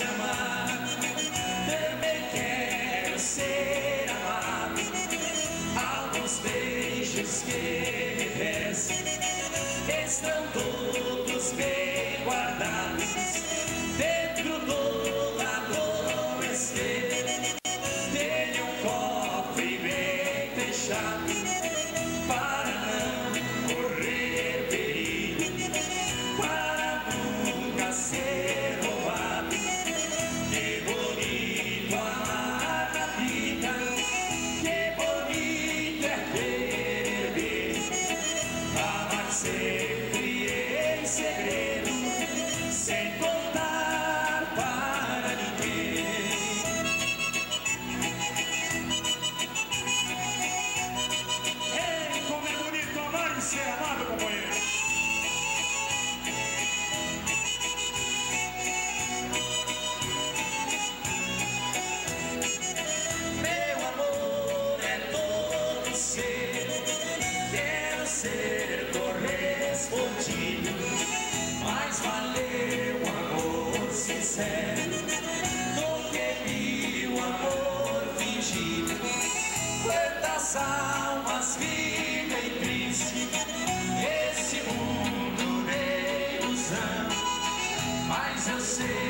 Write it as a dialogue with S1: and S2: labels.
S1: amar, também quero ser amado. Alguns beijos que me peço estão todos bem guardados dentro do adormecer. Tenho um cofre bem fechado para não correr perigo, para nunca ser roubado. Que bonito amar na vida, que bonito é perder. Amar sempre em segredo, sem contar para ninguém. Ei, como é bonito amar e ser amado, companheiro. Meu amor é todo seu, quero ser correspondido, mas valeu o amor sincero do que mil amor fingido. Quantas almas vivem triste esse mundo de ilusão, mas eu sei